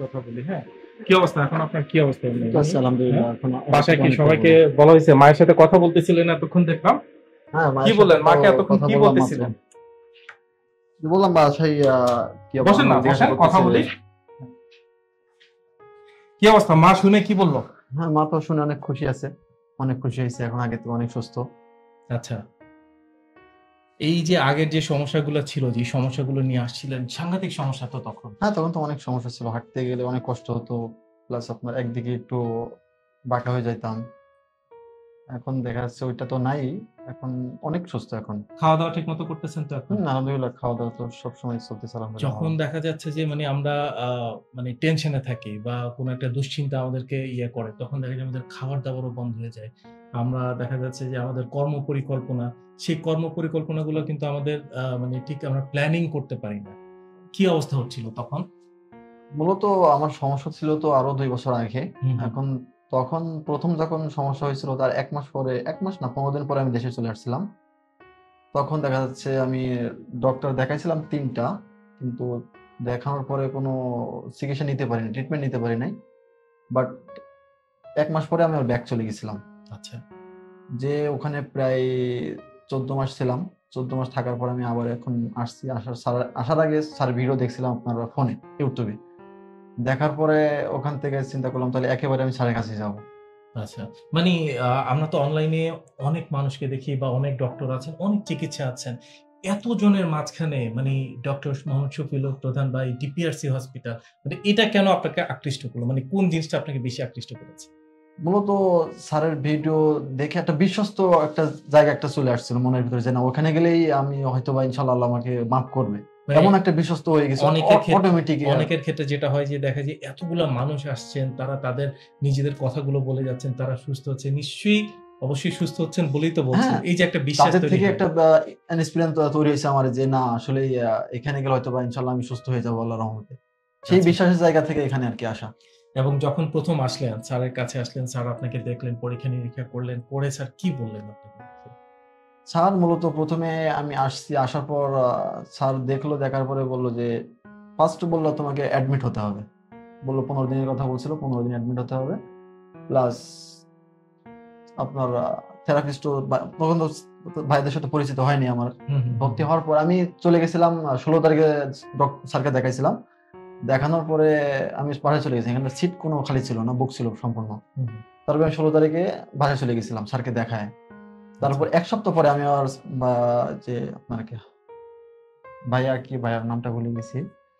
কথা বলি। হ্যাঁ, কি অবস্থা এখন? আপনার কি অবস্থা? আছে আলহামদুলিল্লাহ। এখন বাসায় কি অনেক সবাইকে ভালো। বলা হয়েছে? মায়ের সাথে কথা বলতেছিলেন এতক্ষণ দেখলাম। হ্যাঁ, কি মায়ের সাথে বললেন? তো মাকে এতক্ষণ কথা কি বললাম মাত্র। বলতেছিলেন? বললাম বাসায় কি বসেন না, আমাকে জিজ্ঞাসা বসেন, কথা করতেছে। বলি। কি অবস্থা? মা শুনে কি বললো? হ্যাঁ, মা তো শুনে অনেক খুশি আছে, অনেক খুশি হয়েছে, এখন আগে থেকে অনেক সুস্থ। আচ্ছা, এই যে আগের যে সমস্যাগুলো ছিল, যে সমস্যাগুলো নিয়ে আসছিলেন, সাংঘাতিক সমস্যা তো তখন। হ্যাঁ, তখন তো অনেক সমস্যা ছিল, হাঁটতে গেলে অনেক কষ্ট হতো, প্লাস আপনার একদিকে একটু বাঁকা হয়ে যাইতাম। এখন দেখা যাচ্ছে ওইটা তো নাই, এখন অনেক সুস্থ এখন। খাওয়া দাওয়া ঠিক মতো করতেছেন তো এখন? আলহামদুলিল্লাহ, খাওয়া দাওয়া তো সবসময় চলতেছে আলহামদুলিল্লাহ যখন ভালো। দেখা যাচ্ছে যে মানে আমরা মানে টেনশনে থাকি বা কোনো একটা দুশ্চিন্তা আমাদেরকে ইয়ে করে, তখন দেখা যায় আমাদের খাবার দাবারও বন্ধ হয়ে যায়। আমরা দেখা যাচ্ছে যে আমাদের কর্ম পরিকল্পনা, সেই কর্ম পরিকল্পনাগুলো কিন্তু আমাদের মানে ঠিক আমরা প্ল্যানিং করতে পারি না। কি অবস্থা হচ্ছিল তখন? মূলত আমার সমস্যা ছিল তো আরো 2 বছর আগে। হুম, হুম। এখন তখন প্রথম যখন সমস্যা হয়েছিল তার 1 মাস পরে, 1 মাস না 15 দিন পরে আমি দেশে চলে আসছিলাম। তখন দেখা যাচ্ছে আমি ডক্টর দেখাইছিলাম 3টা, কিন্তু দেখানোর পরে কোনো চিকিৎসা নিতে পারিনি, ট্রিটমেন্ট নিতে পারি নাই। বাট 1 মাস পরে আমি ব্যাক চলে গেছিলাম। আচ্ছা। যে ওখানে প্রায় 14 মাস ছিলাম। 14 মাস থাকার পর আমি আবার এখন আসছি। আসার আগে স্যারের ভিডিও দেখছিলাম আপনার ফোনে, ইউটিউবে। দেখার পরে ওখান থেকে চিন্তা করলাম তাহলে একেবারে আমি স্যারের কাছে যাবো। আচ্ছা। মানে আমরা তো অনলাইনে অনেক মানুষকে দেখি বা অনেক ডক্টর আছেন, অনেক চিকিৎসা আছেন। এতজনের মাঝখানে মানে ডক্টর মোহাম্মদ শফিউল প্রধান বা এই ডিপিআরসি হসপিটাল, মানে এটা কেন আপনাকে আকৃষ্ট করলো? মানে কোন জিনিসটা আপনাকে বেশি আকৃষ্ট করেছে? মূলত স্যারের ভিডিও দেখে একটা বিশ্বস্ত একটা জায়গা একটা চলে আসছিল মনের ভিতরে, যে না ওখানে গেলেই আমি হয়তোবা ইনশাআল্লাহ আল্লাহ আমাকে মাফ করবে। মানে এমন একটা বিশ্বস্ত হয়ে গেছে অটোমেটিক। অনেকের ক্ষেত্রে যেটা হয় যে দেখা যায় এতগুলা মানুষ আসছেন, তারা তাদের নিজেদের কথাগুলো বলে যাচ্ছেন, তারা সুস্থ হচ্ছে। নিশ্চয়ই অবশ্যই সুস্থ হচ্ছেন বলেই তো বলছেন। হ্যাঁ, এই যে একটা বিশ্বাস তাদের তৈরি থেকে হয়। একটা ইন্সপিরেশন তৈরি হয়েছে আমার, যে না আসলেই এখানে গেলে হয়তোবা ইনশাআল্লাহ আমি সুস্থ হয়ে যাবো আল্লাহর রহমতে। সেই আচ্ছা। বিশ্বাসের জায়গা থেকে এখানে আরকি আসা। এবং যখন ১ম আসলেন, স্যারের কাছে আসলেন, স্যার আপনাকে দেখলেন, পরীক্ষা-নিরীক্ষা করলেন, করে স্যার কি বললেন আপনাকে? স্যার মূলত ১ম এ আমি আসছি, আসার পর স্যার দেখলো, দেখার পরে বলল যে ফার্স্ট বলল তোমাকে অ্যাডমিট হতে হবে। বলল ১৫ দিনের কথা বলছিল, ১৫ দিন অ্যাডমিট হতে হবে। প্লাস আপনার থেরাপিস্টও তখন তো ভাইদের সাথে পরিচিত হয়নি আমার। হুম, হুম, হুম, ভর্তি হওয়ার পর আমি চলে গেছিলাম ১৬ তারিখে স্যারকে দেখাইছিলাম। দেখানোর পরে আমি বাসায় চলে গেছি। এখানে সিট কোনো খালি ছিল না, বুক ছিল সম্পূর্ণ। হুম, হুম। তারপরে আমি ১৬ তারিখে বাসায় চলে গেছিলাম স্যারকে দেখায়। আচ্ছা। তারপর ১ সপ্তাহ পরে আমি আবার বা যে আপনার কি ভাইয়ার নামটা ভুলে গেছি।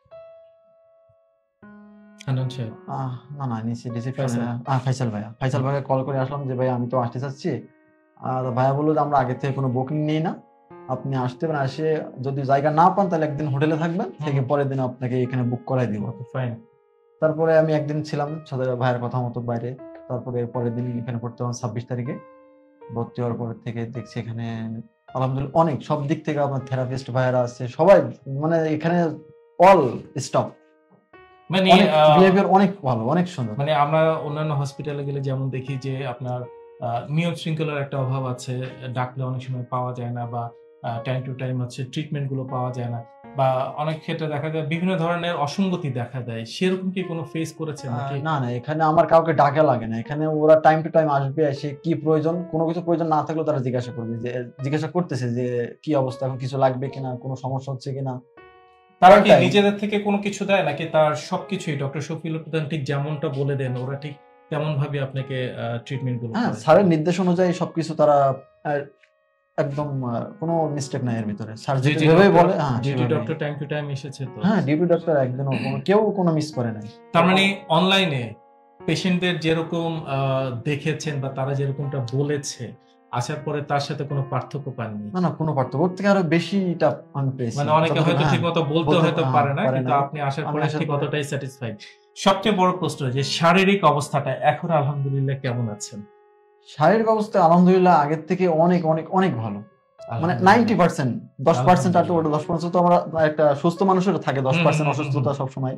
হান্নান সাহেব, না, না নিচে রিসেপশনে ফয়সাল। ফাইসাল ভাইয়া। ফাইসাল হুম, ভাইয়াকে কল করে আসলাম যে, "ভাই আমি তো আসতে চাচ্ছি।" ভাইয়া বলল যে, "আমরা আগে থেকে কোনো বুকিং নেই না। আপনি আসতে পারেন। এসে যদি জায়গা না পান তাহলে একদিন হোটেলে থাকবেন। হুম, থেকে হুম। পরের দিন আপনাকে এখানে বুক করায় দিব।" Okay, fine. তারপরে আমি একদিন ছিলাম সাথে ভাইয়ার কথা মতো বাইরে। তারপরে পরের দিন এখানে ভর্তি হলাম ২৬ তারিখে। ভর্তি হওয়ার পর থেকে দেখছি এখানে আলহামদুলিল্লাহ অনেক সব দিক থেকে আপনার থেরাপিস্ট ভাইয়ারা আছে। সবাই মানে এখানে অল স্টাফ মানে অনেক বিহেভিয়ার অনেক ভালো, অনেক সুন্দর। মানে আমরা অন্যান্য হসপিটালে গেলে যেমন দেখি যে আপনার নিয়ম শৃঙ্খলার একটা অভাব আছে। ডাকলে অনেক সময় পাওয়া যায় না বা টাইম টু টাইম হচ্ছে ট্রিটমেন্ট গুলো পাওয়া যায় না। বা অনেক ক্ষেত্রে দেখা যায় বিভিন্ন ধরনের অসঙ্গতি দেখা দেয়। সেরকম কি কোনো ফেস করেছেন নাকি? না, না এখানে আমার কাউকে ডাকা লাগে না। এখানে ওরা টাইম টু টাইম আসবে, এসে কি প্রয়োজন, কোনো কিছু প্রয়োজন না থাকলেও তারা জিজ্ঞাসা করবে, যে জিজ্ঞাসা করতেছে যে কি অবস্থা, এখন কিছু লাগবে কিনা, কোনো সমস্যা হচ্ছে কিনা। তারা অল কি টাইম। নিজেদের থেকে কোনো কিছু দেয় নাকি তার সবকিছুই ডক্টর শফিউল প্রধান ঠিক যেমনটা বলে দেন ওরা ঠিক তেমন ভাবে আপনাকে ট্রিটমেন্ট গুলো হ্যাঁ, করে? স্যারের নির্দেশ অনুযায়ী সবকিছু তারা আ একদম কোনো মিস্টেক নাই এর ভিতরে। স্যার যেভাবে বলে হ্যাঁ, ডিউটি সেভাবেই। ডক্টর টাইম টু টাইম এসেছে তো? হ্যাঁ, ডিউটি ডক্টর একদিনও কেউ কোনো মিস করে নাই। তার মানে অনলাইনে পেশেন্টদের যেরকম দেখেছেন বা তারা যেরকমটা বলেছে, আসার পরে তার সাথে কোনো পার্থক্য পাননি? না, না কোনো পার্থক্য। ওর থেকে আরো বেশিটা আমি পেয়েছি। মানে অনেকে যতটুকু হয়তো হ্যাঁ, ঠিকমতো বলতে বলতে হয়তো পারে না, পারে কিন্তু নাই। আপনি আসার আমি পরে আসার ঠিক পরে অতটাই স্যাটিসফাইড। সবচেয়ে বড় প্রশ্ন যে শারীরিক অবস্থাটা এখন আলহামদুলিল্লাহ কেমন আছেন? শারীরিক অবস্থা আলহামদুলিল্লাহ আগের থেকে অনেক, অনেক, অনেক ভালো। মানে আলহামদুলিল্লাহ, 90% 10% আর তো আলহামদুলিল্লাহ। ওটা 10% তো আমরা একটা সুস্থ মানুষেরও থাকে হুম, হুম, 10% হুম, হুম, হুম। অসুস্থতা সবসময়।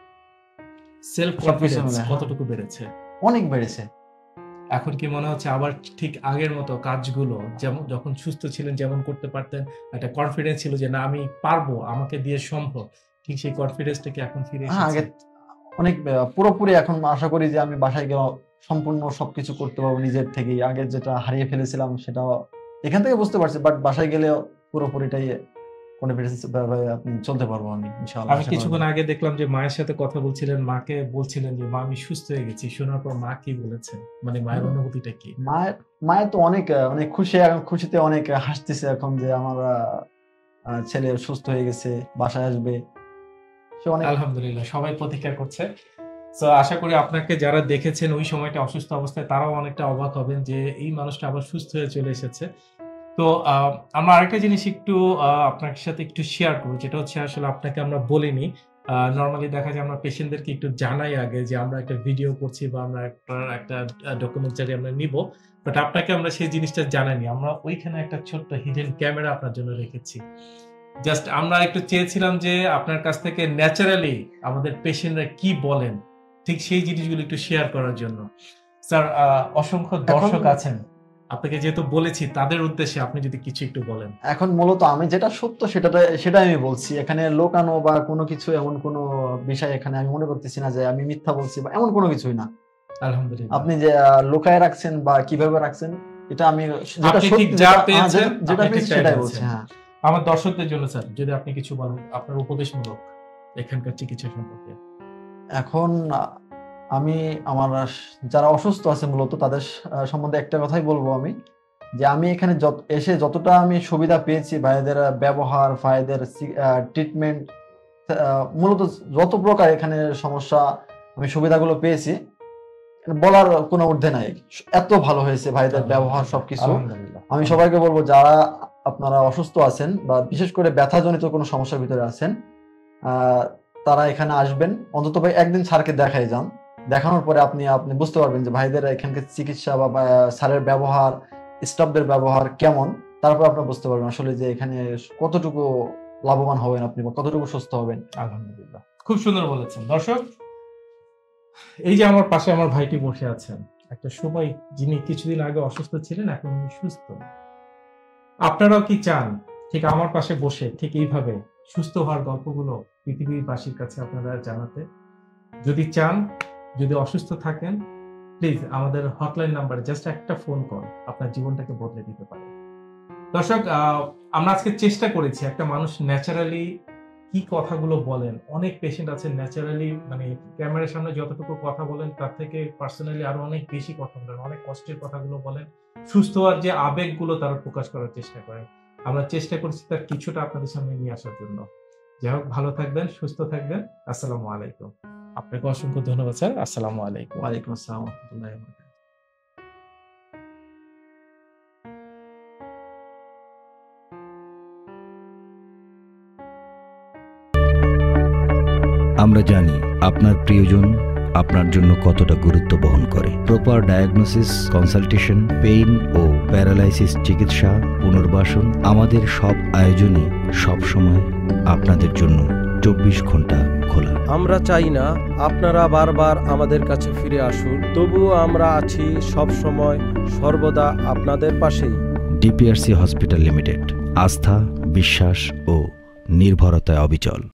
সেলফ সবকিছু কনফিডেন্স মিলে হ্যাঁ, কতটুকু বেড়েছে? অনেক বেড়েছে। এখন কি মনে হচ্ছে আবার ঠিক আগের মতো কাজগুলো যেমন যখন সুস্থ ছিলেন যেমন করতে পারতেন, একটা কনফিডেন্স ছিল যে না আমি পারবো, আমাকে দিয়ে সম্ভব। ঠিক সেই কনফিডেন্সটা কি এখন ফিরে হ্যাঁ, এসেছে? অনেক পুরোপুরি এখন আশা করি যে আমি বাসায় গেলে সম্পূর্ণ সবকিছু করতে পারবো নিজের থেকেই। আগে যেটা হারিয়ে ফেলেছিলাম সেটা এখান থেকে বুঝতে পারছি, বাট বাসায় গেলে পুরোপুরিটাই কনফিডেন্স ভাবে আপনি চলতে পারবো আমি ইনশাআল্লাহ। আমি কিছুক্ষণ আগে দেখলাম যে মায়ের সাথে কথা বলছিলেন, মাকে বলছিলেন যে মা আমি সুস্থ হয়ে গেছি। শোনার পর মা কি বলেছেন, মানে মায়ের অনুভূতিটা কি? মায়ের তো অনেক অনেক খুশি, এখন খুশিতে অনেক হাসতেছে এখন যে আমার ছেলে সুস্থ হয়ে গেছে, বাসায় আসবে। আলহামদুলিল্লাহ, সবাই প্রতীক্ষা করছে। তো আশা করি আপনাকে যারা দেখেছেন ওই সময়টা অসুস্থ অবস্থায়, তারাও অনেকটা অবাক হবেন যে এই মানুষটা আবার সুস্থ হয়ে চলে এসেছে। তো আমরা আরেকটা জিনিস একটু আপনার সাথে একটু শেয়ার করবো, যেটা হচ্ছে আসলে আপনাকে আমরা বলিনি। নর্মালি দেখা যায় আমরা পেশেন্টদেরকে একটু জানাই আগে যে আমরা একটা ভিডিও করছি বা আমরা একটা ডকুমেন্টারি আমরা নিব, বাট আপনাকে আমরা সেই জিনিসটা জানাইনি। আমরা ওইখানে একটা ছোট্ট হিডেন ক্যামেরা আপনার জন্য রেখেছি। জাস্ট আমরা একটু চেয়েছিলাম যে আপনার কাছ থেকে ন্যাচারালি আমাদের পেশেন্টরা কি বলেন, ঠিক সেই জিনিসগুলো একটু শেয়ার করার জন্য। স্যার, অসংখ্য দর্শক আছেন, আপনাকে যেহেতু বলেছি তাদের উদ্দেশ্যে আপনি যদি কিছু একটু বলেন। এখন মূলত আমি যেটা সত্য সেটাই আমি বলছি, এখানে লোকানো বা কোনো কিছু এমন কোনো বিষয় এখানে আমি মনে করতেছি না যে আমি মিথ্যা বলছি বা এমন কোনো কিছুই না। আলহামদুলিল্লাহ। আপনি যে লুকায় রাখছেন বা কিভাবে রাখছেন, এটা আমি যেটা পেয়েছি সেটাই বলছি। হ্যাঁ, আমার দর্শকদের জন্য স্যার যদি আপনি কিছু বলেন আপনার উপদেশমূলক এখানকার চিকিৎসা সম্পর্কে। এখন আমি আমার যারা অসুস্থ আছে মূলত তাদের সম্বন্ধে একটা কথাই বলবো আমি, যে আমি এখানে এসে যতটা আমি সুবিধা পেয়েছি, ভাইদের ব্যবহার, ভাইদের ট্রিটমেন্ট, মূলত যত প্রকার এখানে সমস্যা আমি সুবিধাগুলো পেয়েছি বলার কোনো ঊর্ধ্বে নাই। এত ভালো হয়েছে ভাইদের ব্যবহার, সবকিছু। আমি সবাইকে বলবো যারা আপনারা অসুস্থ আছেন বা বিশেষ করে ব্যথাজনিত কোনো সমস্যার ভিতরে আছেন, তারা এখানে আসবেন, অন্তত ভাই একদিন স্যারকে দেখাই যান। দেখানোর পরে আপনি বুঝতে পারবেন যে ভাইদের এখানকার চিকিৎসা বা স্যারের ব্যবহার, স্টাফদের ব্যবহার কেমন। তারপর আপনি বুঝতে পারবেন আসলে যে এখানে কতটুকু লাভবান হবেন আপনি বা কতটুকু সুস্থ হবেন। আলহামদুলিল্লাহ, খুব সুন্দর বলেছেন। দর্শক, এই যে আমার পাশে আমার ভাইটি বসে আছেন, একটা সময় যিনি কিছুদিন আগে অসুস্থ ছিলেন, এখন উনি সুস্থ। আপনারাও কি চান ঠিক আমার পাশে বসে ঠিক এইভাবে সুস্থ হওয়ার গল্পগুলো পৃথিবীবাসীর কাছে আপনারা জানাতে? যদি চান, যদি অসুস্থ থাকেন, প্লিজ আমাদের হটলাইন নাম্বারে জাস্ট একটা ফোন কল আপনার জীবনটাকে বদলে দিতে পারে। দর্শক, আমরা আজকে চেষ্টা করেছি একটা মানুষ ন্যাচারালি কি কথাগুলো বলেন। অনেক পেশেন্ট আছে ন্যাচারালি, মানে ক্যামেরার সামনে যতটুকু কথা বলেন তার থেকে পার্সোনালি আরো অনেক বেশি কথা বলেন, অনেক কষ্টের কথাগুলো বলেন, সুস্থ হওয়ার যে আবেগগুলো তারা প্রকাশ করার চেষ্টা করেন। আমরা চেষ্টা করছি তার কিছুটা আপনাদের সামনে নিয়ে আসার জন্য। যাই হোক, ভালো থাকবেন, সুস্থ থাকবেন। আসসালামু আলাইকুম। আপনাকে অসংখ্য ধন্যবাদ স্যার। আসসালামু আলাইকুম। ওয়ালাইকুম আসসালাম ওয়া রাহমাতুল্লাহি ওয়া বারাকাতুহু। আমরা জানি আপনার প্রিয়জন আপনার জন্য কতটা গুরুত্ব বহন করে। প্রপার ডায়াগনোসিস, কনসালটেশন, পেইন ও প্যারালাইসিস চিকিৎসা, পুনর্বাসন, আমাদের সব আয়োজনে সবসময় আপনাদের জন্য 24 ঘন্টা খোলা। আমরা চাই না আপনারা বারবার আমাদের কাছে ফিরে আসুন, তবুও আমরা আছি সব সময় সর্বদা আপনাদের পাশেই। ডিপিআরসি হসপিটাল লিমিটেড, আস্থা, বিশ্বাস ও নির্ভরতায় অবিচল।